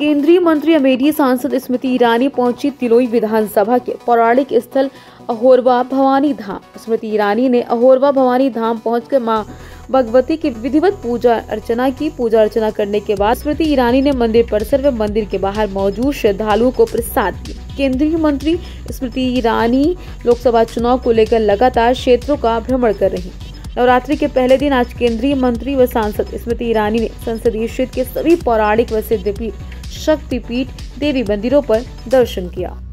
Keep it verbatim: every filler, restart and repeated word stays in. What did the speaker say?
केंद्रीय मंत्री अमेठी सांसद स्मृति ईरानी पहुंची तिलोई विधानसभा के पौराणिक स्थल अहोरवा भवानी धाम। स्मृति ईरानी ने अहोरवा भवानी धाम पहुंचकर मां भगवती की विधिवत पूजा अर्चना की। पूजा अर्चना करने के बाद स्मृति ईरानी ने मंदिर परिसर व मंदिर के बाहर मौजूद श्रद्धालुओं को प्रसाद दिया। केंद्रीय मंत्री स्मृति ईरानी लोकसभा चुनाव को लेकर लगातार क्षेत्रों का भ्रमण कर रही। नवरात्रि के पहले दिन आज केंद्रीय मंत्री व सांसद स्मृति ईरानी ने संसदीय क्षेत्र के सभी पौराणिक व सिद्धपीठ, शक्तिपीठ, देवी मंदिरों पर दर्शन किया।